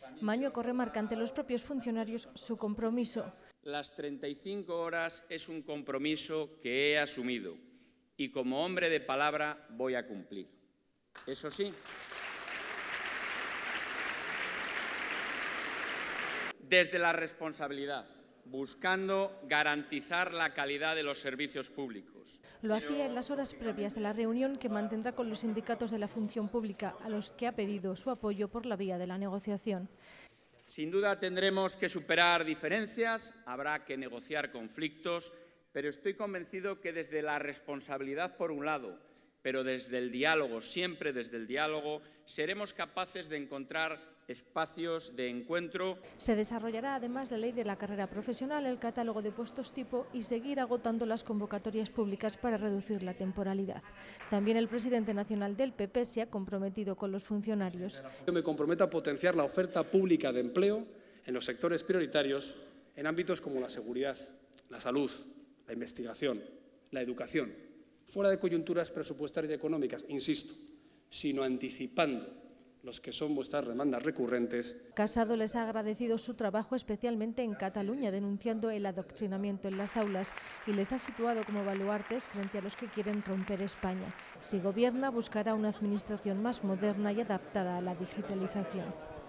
Mañueco remarca ante los propios funcionarios su compromiso. Las 35 horas es un compromiso que he asumido y como hombre de palabra voy a cumplir. Eso sí, desde la responsabilidad, buscando garantizar la calidad de los servicios públicos. Lo hacía en las horas previas a la reunión que mantendrá con los sindicatos de la función pública, a los que ha pedido su apoyo por la vía de la negociación. Sin duda tendremos que superar diferencias, habrá que negociar conflictos, pero estoy convencido que desde la responsabilidad por un lado, pero desde el diálogo, siempre desde el diálogo, seremos capaces de encontrar espacios de encuentro. Se desarrollará además la ley de la carrera profesional, el catálogo de puestos tipo y seguir agotando las convocatorias públicas para reducir la temporalidad. También el presidente nacional del PP se ha comprometido con los funcionarios. Yo me comprometo a potenciar la oferta pública de empleo en los sectores prioritarios en ámbitos como la seguridad, la salud, la investigación, la educación, fuera de coyunturas presupuestarias y económicas, insisto, sino anticipando los que son vuestras demandas recurrentes. Casado les ha agradecido su trabajo especialmente en Cataluña, denunciando el adoctrinamiento en las aulas y les ha situado como baluartes frente a los que quieren romper España. Si gobierna, buscará una administración más moderna y adaptada a la digitalización.